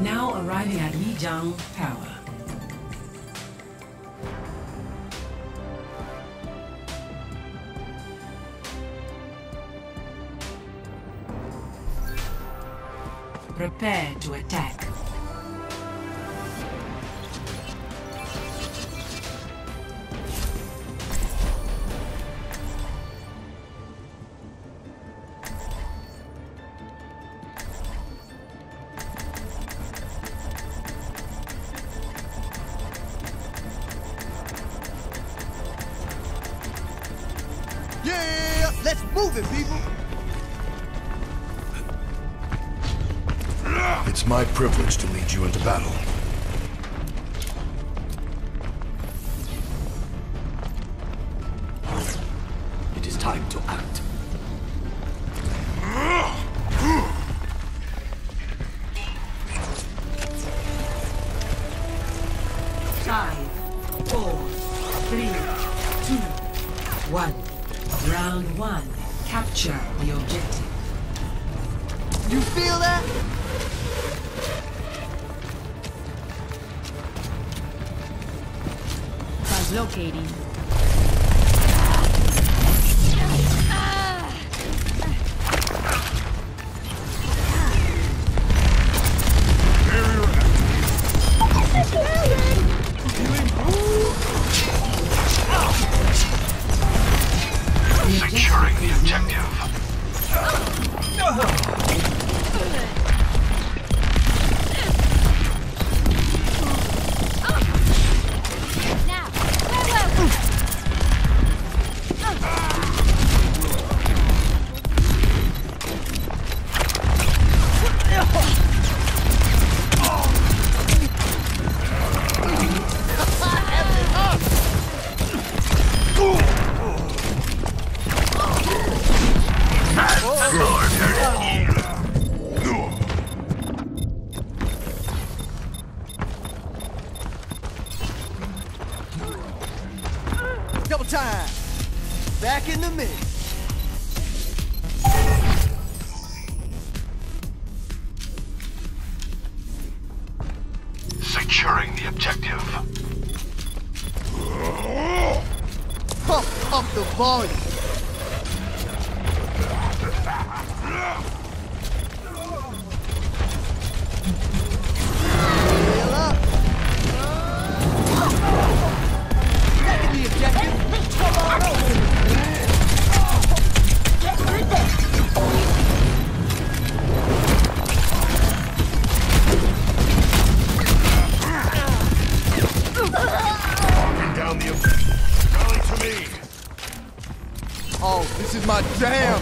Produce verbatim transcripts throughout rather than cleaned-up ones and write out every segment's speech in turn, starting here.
Now arriving at Lijiang Power. Prepare to attack. Yeah, let's move it, people. It's my privilege to lead you into battle. It is time to act. Five, four, three, two, one. Round one. Capture the objective. You feel that? Translocating. Securing the objective. Double time. Back in the mix. Securing the objective. Pump up the volume. Heal up. Taking the objective. Come on over. Down the objective. Rally to me. Oh, this is my jam.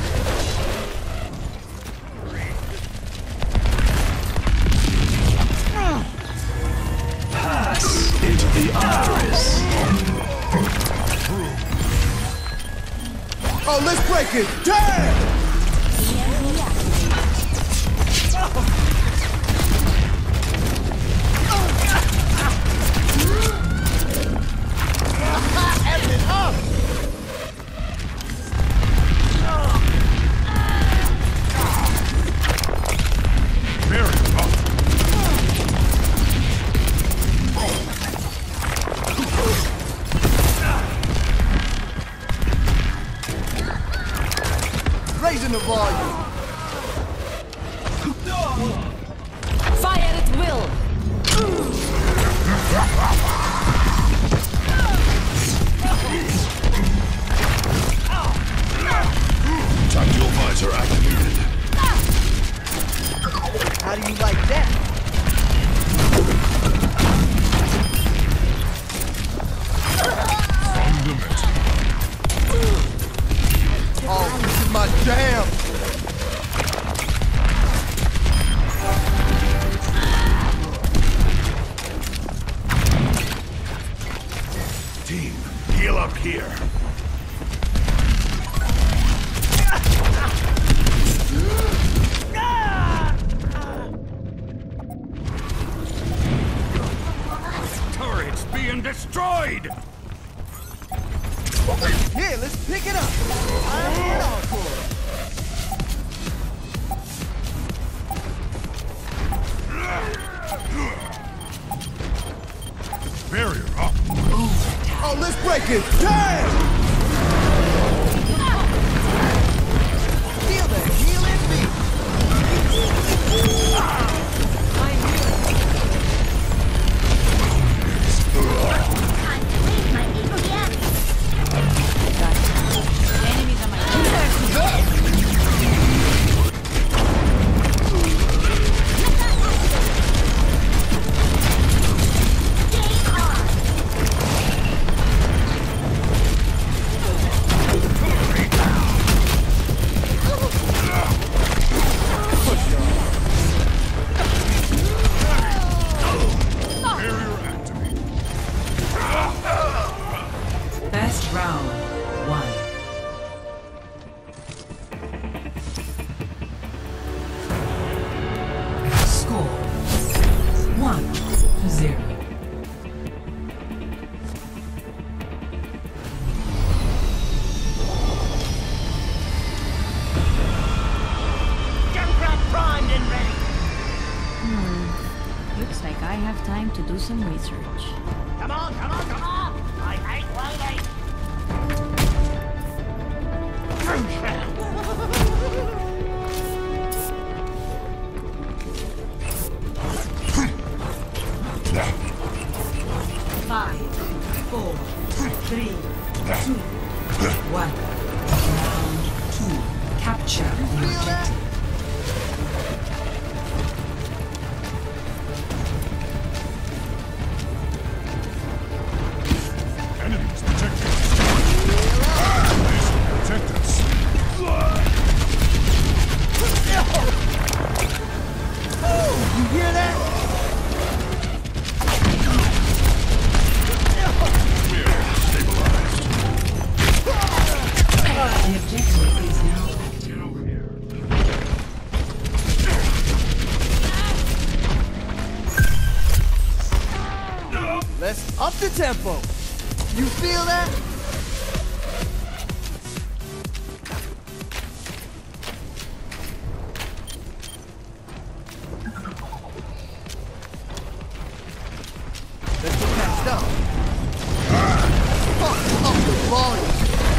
Pass into the iris. Oh, let's break it. Damn! F it up! Very up. Raising the volume. Fire at will! Tactical visor activated. How do you like that? Oh, this is my jam. Team, heal up here. Turrets being destroyed! Yeah, let's pick it up. I'm an encore. Get down! Feel the healing beat! Time to raise my E P S! Enemies on my Best round one. Score one to zero. Junkrat primed and ready! Looks like I have time to do some research. Come on, come on, come on! I ain't waiting! Five, four, three, two, one. Round two. Capture the objective. Enemies protecting us. This will protect us. You hear that? We're stabilized. The objective is now active. Get over here. Let's up the tempo. You feel that? Let's get patched up. Fuck up the volume.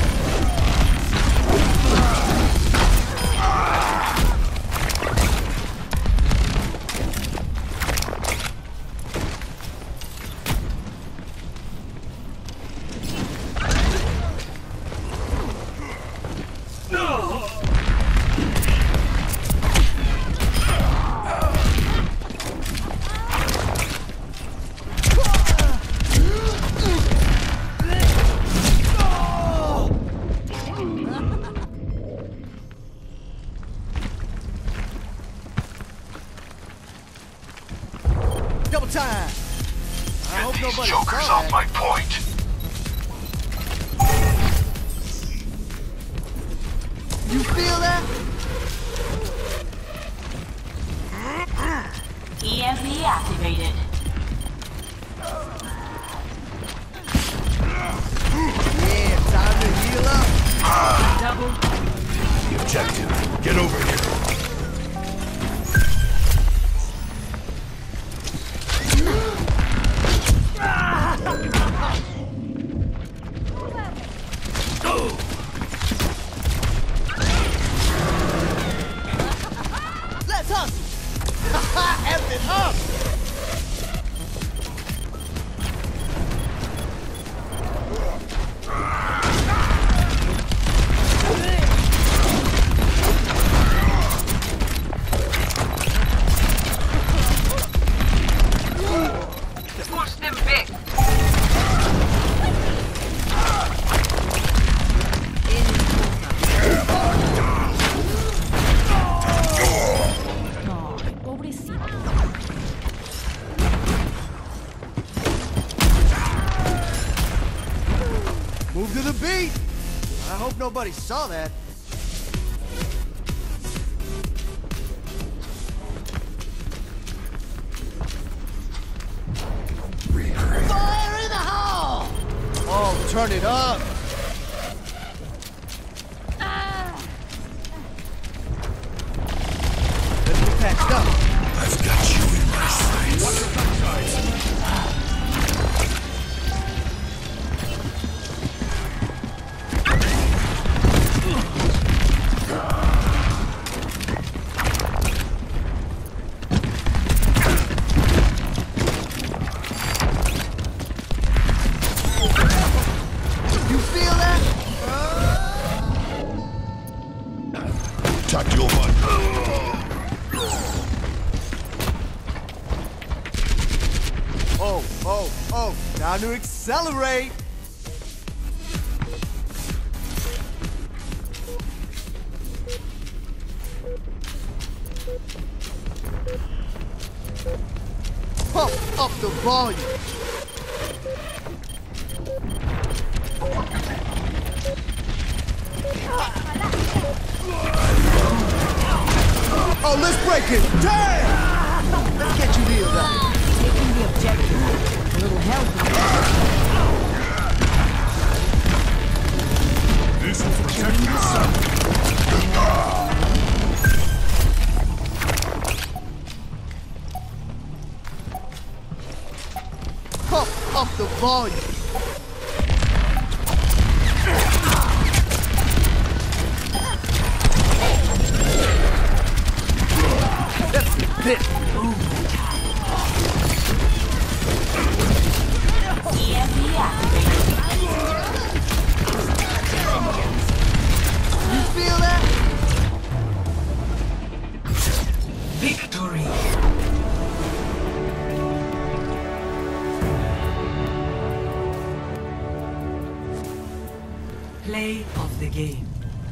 Double time. I hope Get these nobody jokers saw off that. my point. You feel that? E M P activated. Yeah, time to heal up. Double. The objective. Get over here. Let's hustle. F it up. Push them back. No, pobrecito. Move to the beat. I hope nobody saw that. Fire in the hole! Oh, turn it up. Let's get patched up. I've got you in my sights. got your money. Oh, oh, oh, time to accelerate. Pump up the volume. Oh, let's break it. Damn! Let's get you healed up. Taking the objective. A little help. This will protect yourself. Pump up the volume. That's a bit. You feel that? Victory. Play of the game.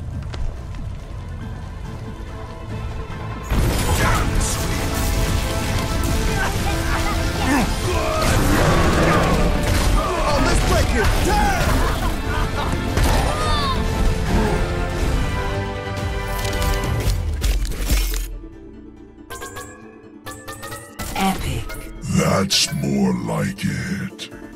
Oh, let's break it. Damn! Epic. That's more like it.